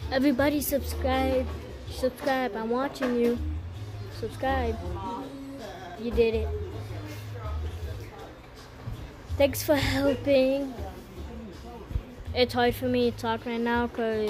Everybody subscribe. Subscribe. I'm watching you. Subscribe. You did it. Thanks for helping. It's hard for me to talk right now because